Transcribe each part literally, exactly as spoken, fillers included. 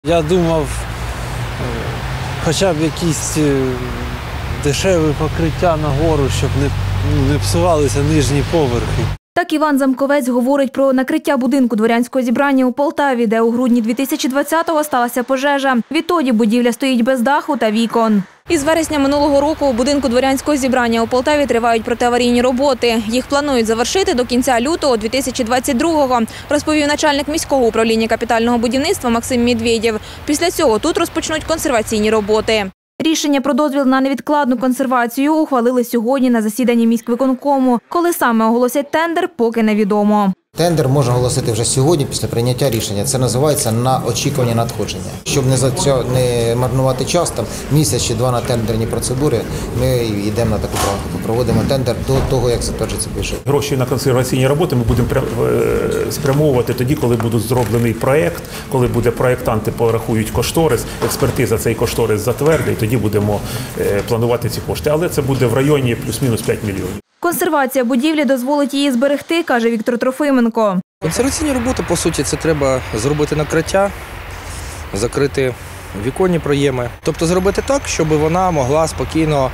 Я думав, хоча б якісь дешеві покриття нагору, щоб не, не псувалися нижні поверхи. Так Іван Замковець говорить про накриття будинку дворянського зібрання у Полтаві, де у грудні дві тисячі двадцятого сталася пожежа. Відтоді будівля стоїть без даху та вікон. Із вересня минулого року у будинку дворянського зібрання у Полтаві тривають протиаварійні роботи. Їх планують завершити до кінця лютого дві тисячі двадцять другого, розповів начальник міського управління капітального будівництва Максим Медведєв. Після цього тут розпочнуть консерваційні роботи. Рішення про дозвіл на невідкладну консервацію ухвалили сьогодні на засіданні міськвиконкому. Коли саме оголосять тендер, поки невідомо. Тендер можна оголосити вже сьогодні після прийняття рішення. Це називається на очікування надходження. Щоб не, за, не марнувати час, там місяць чи два на тендерні процедури, ми йдемо на таку практику, проводимо тендер до того, як затверджується бюджет. Гроші на консерваційні роботи ми будемо спрямовувати тоді, коли буде зроблений проєкт, коли буде проєктанти порахують кошторис, експертиза цей кошторис затвердить, тоді будемо планувати ці кошти. Але це буде в районі плюс-мінус п'ять мільйонів. Консервація будівлі дозволить її зберегти, каже Віктор Трофименко. Консерваційні роботи, по суті, це треба зробити накриття, закрити віконні проєми. Тобто зробити так, щоб вона могла спокійно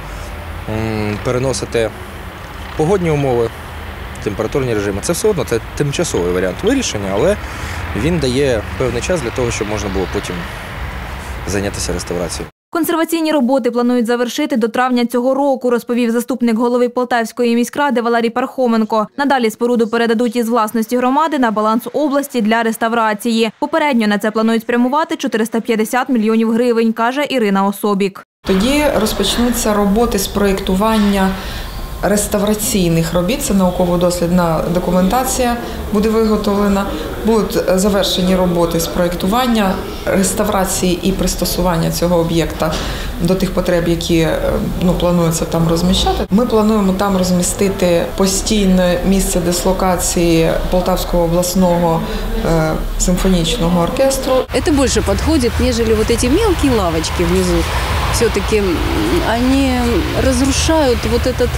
переносити погодні умови, температурні режими. Це все одно це тимчасовий варіант вирішення, але він дає певний час для того, щоб можна було потім зайнятися реставрацією. Консерваційні роботи планують завершити до травня цього року, розповів заступник голови Полтавської міськради Валерій Пархоменко. Надалі споруду передадуть із власності громади на баланс області для реставрації. Попередньо на це планують спрямувати чотириста п'ятдесят мільйонів гривень, каже Ірина Особік. Тоді розпочнуться роботи з проєктування реставраційних робіт, це науково-дослідна документація буде виготовлена, будуть завершені роботи з проєктування, реставрації і пристосування цього об'єкта до тих потреб, які ну, планується там розміщати. Ми плануємо там розмістити постійне місце дислокації Полтавського обласного е, симфонічного оркестру. Це більше підходить, ніж вот ці мелкі лавочки внизу. Все-таки вони розрушають вот этот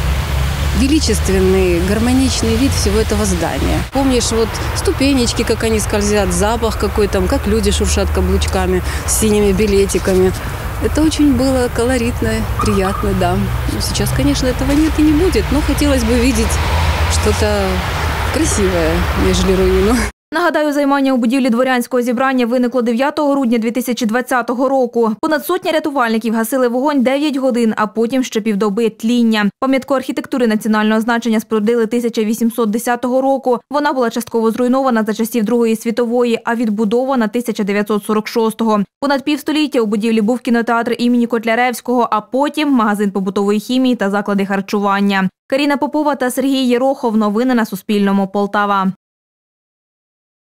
величественный, гармоничный вид всего этого здания. Помнишь, вот ступенечки, как они скользят, запах какой там, как люди шуршат каблучками с синими билетиками. Это очень было колоритно, приятно, да. Сейчас, конечно, этого нет и не будет, но хотелось бы видеть что-то красивое, нежели руину. Нагадаю, займання у будівлі дворянського зібрання виникло дев'ятого грудня дві тисячі двадцятого року. Понад сотня рятувальників гасили вогонь дев'ять годин, а потім ще півдоби тління. Пам'ятку архітектури національного значення спорудили тисяча вісімсот десятого року. Вона була частково зруйнована за часів Другої світової, а відбудована тисяча дев'ятсот сорок шостого. Понад півстоліття у будівлі був кінотеатр імені Котляревського, а потім магазин побутової хімії та заклади харчування. Каріна Попова та Сергій Єрохов. Новини на Суспільному. Полтава.